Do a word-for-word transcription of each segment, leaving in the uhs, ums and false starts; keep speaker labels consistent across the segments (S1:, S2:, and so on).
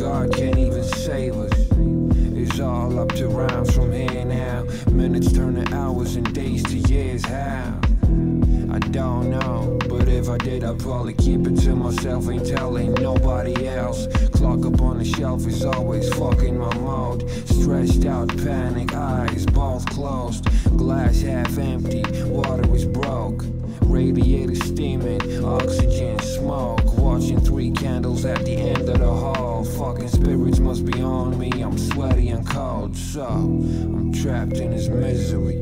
S1: God can't even save us. It's all up to rhymes from here now. Minutes turn to hours and days to years. How? I don't know, but if I did, I'd probably keep it to myself. Ain't telling nobody else. Clock up on the shelf is always fucking my mode. Stretched out, panic, eyes both closed. Glass half empty, water is broke. Radiator steaming, oxygen, smoke. Watching three candles at the end of the hall. Fucking spirits must be on me, I'm sweaty and cold. So, I'm trapped in this misery.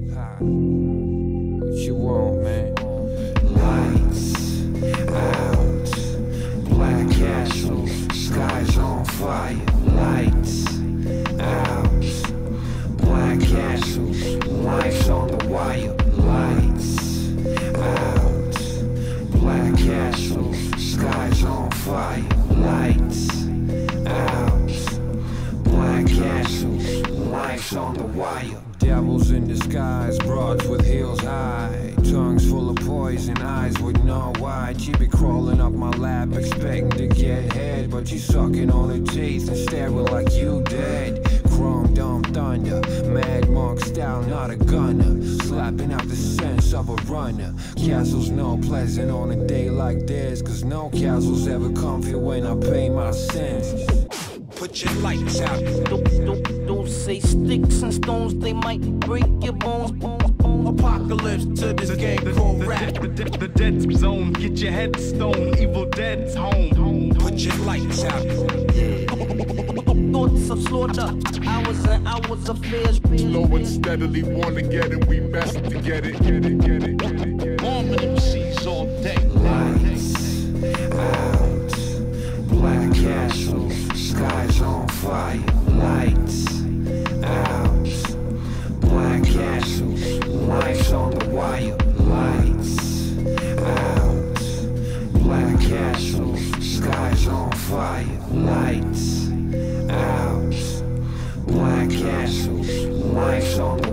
S1: What you want, man? Lights out, black castles, skies on fire. Lights out, black castles, life's on the wire. Lights out, black castles, skies on fire. Lights out, black castles, life's on the wire. Devils in disguise, broads with heels high, tongues full of poison, eyes with no white. She be crawling up my lap, expecting to get head, but she sucking on her teeth and staring like you dead. Chrome dome thunder, mad monk style, not a gunner, slapping out the sense of a runner. Castles no pleasant on a day like this, cause no castles ever comfy when I pay my sins. Put your lights out.
S2: Don't, don't, don't say sticks and stones, they might break your bones. Apocalypse to this game called rap.
S3: The, the, the, the dead zone, get your head stone. Evil dead's home.
S1: Put your lights out.
S2: Thoughts of slaughter, hours and hours of fears.
S3: Low and steadily wanna get it, we best to get it, get it, get it, get it, get it. Bombing M Cs all day.
S1: Lights out, black castles, skies on fire. Lights out, black castles, life's on the wire. Lights out, black castles, skies on fire. Lights out, black castles, life's on the